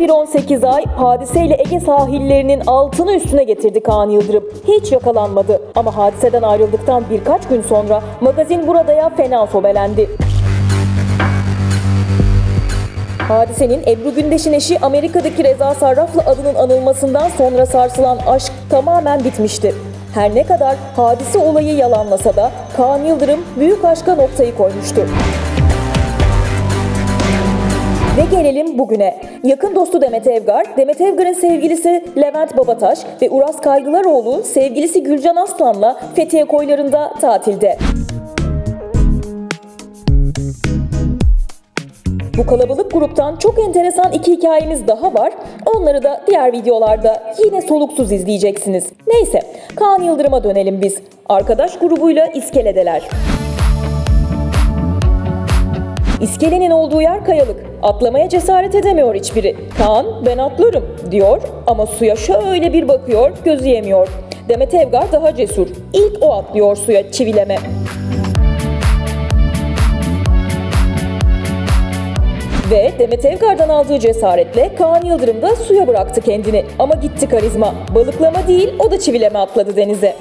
bir 18 ay hadiseyle Ege sahillerinin altını üstüne getirdi Kaan Yıldırım. Hiç yakalanmadı ama hadiseden ayrıldıktan birkaç gün sonra magazin buradaya fena sobelendi. Hadisenin Ebru Gündeş'in eşi Amerika'daki Reza Sarraf'la adının anılmasından sonra sarsılan aşk tamamen bitmişti. Her ne kadar hadise olayı yalanlasa da Kaan Yıldırım büyük aşka noktayı koymuştu. Ve gelelim bugüne. Yakın dostu Demet Evgar, Demet Evgar'ın sevgilisi Levent Babataş ve Uras Kaygılaroğlu sevgilisi Gülcan Aslan'la Fethiye koylarında tatilde. Bu kalabalık gruptan çok enteresan iki hikayemiz daha var. Onları da diğer videolarda yine soluksuz izleyeceksiniz. Neyse, Kaan Yıldırım'a dönelim biz. Arkadaş grubuyla iskeledeler. İskelenin olduğu yer kayalık. Atlamaya cesaret edemiyor hiçbiri. Kaan, ben atlarım diyor ama suya şöyle bir bakıyor, gözü yemiyor. Demet Evgar daha cesur. İlk o atlıyor suya çivileme. Ve Demet Evgar'dan aldığı cesaretle Kaan Yıldırım da suya bıraktı kendini. Ama gitti karizma. Balıklama değil, o da çivileme atladı denize.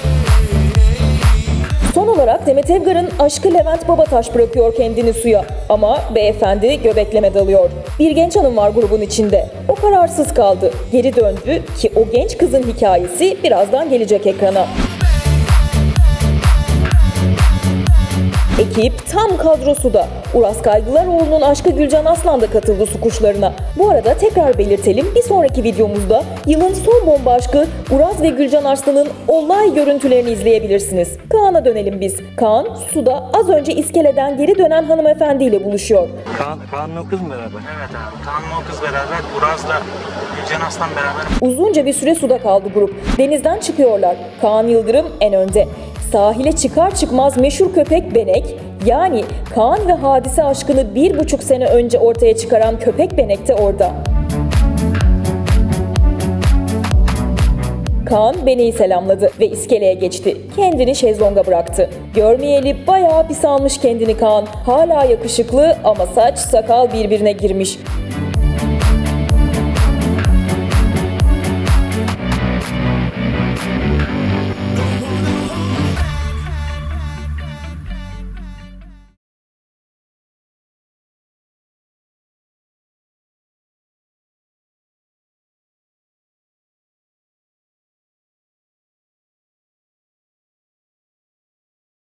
Son olarak Demet Evgar'ın aşkı Levent Babataş bırakıyor kendini suya. Ama beyefendi göbekleme dalıyor. Bir genç hanım var grubun içinde. O kararsız kaldı. Geri döndü ki o genç kızın hikayesi birazdan gelecek ekrana. Ekip tam kadrosu da. Uras Kaygılaroğlu'nun aşkı Gülcan Aslan da katıldı su kuşlarına. Bu arada tekrar belirtelim, bir sonraki videomuzda yılın son bomba aşkı Uras ve Gülcan Arslan'ın olay görüntülerini izleyebilirsiniz. Kaan'a dönelim biz. Kaan suda az önce iskeleden geri dönen hanımefendiyle buluşuyor. Kaan'la o kız mı beraber? Evet abi, Kaan'la o kız beraber, Uras'la Gülcan Aslan beraber. Uzunca bir süre suda kaldı grup. Denizden çıkıyorlar. Kaan Yıldırım en önde. Sahile çıkar çıkmaz meşhur köpek Benek, yani Kaan ve Hadise aşkını 1,5 sene önce ortaya çıkaran köpek Benek de orada. Kaan Benek'i selamladı ve iskeleye geçti. Kendini şezlonga bıraktı. Görmeyeli bayağı pis almış kendini Kaan. Hala yakışıklı ama saç sakal birbirine girmiş.